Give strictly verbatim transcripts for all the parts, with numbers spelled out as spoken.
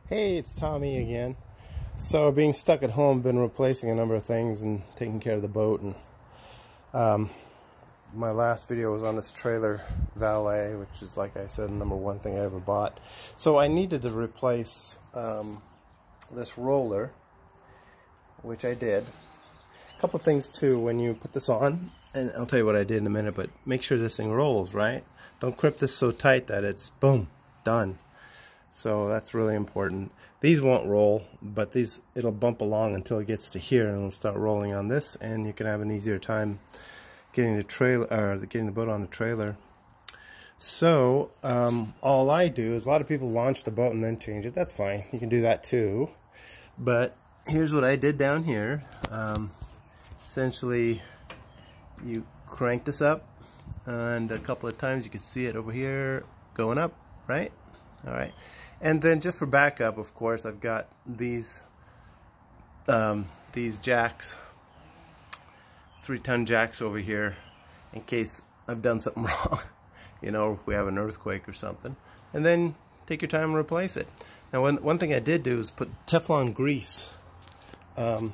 Hey, it's Tommy again. So being stuck at home, been replacing a number of things and taking care of the boat, and um, my last video was on this trailer valet, which is, like I said, the number one thing I ever bought. So I needed to replace um, this roller, which I did. A couple of things too when you put this on, and I'll tell you what I did in a minute, but make sure this thing rolls, right? Don't grip this so tight that it's boom, done. So that's really important. These won't roll, but these, it'll bump along until it gets to here, and it'll start rolling on this, and you can have an easier time getting the trailer, or getting the boat on the trailer. So um, all I do is, a lot of people launch the boat and then change it. That's fine. You can do that too. But here's what I did down here. Um, essentially, you crank this up, and a couple of times you can see it over here going up, right? All right. And then just for backup, of course, I've got these um, these jacks, three-ton jacks over here, in case I've done something wrong. You know, if we have an earthquake or something. And then take your time and replace it. Now, one one thing I did do is put Teflon grease um,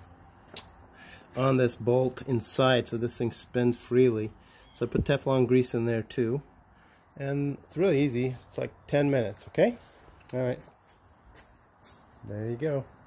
on this bolt inside, so this thing spins freely. So I put Teflon grease in there too. And it's really easy. It's like ten minutes, okay? All right. There you go.